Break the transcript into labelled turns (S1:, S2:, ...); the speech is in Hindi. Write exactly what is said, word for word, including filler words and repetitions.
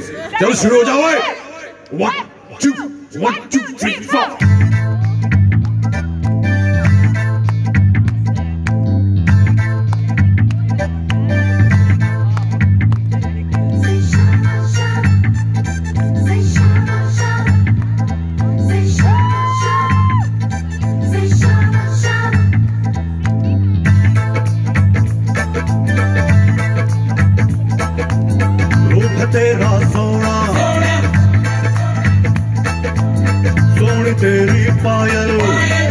S1: चलो शुरू हो जाओ। One two one two three four. तेरा सोना सोनी तेरी पायल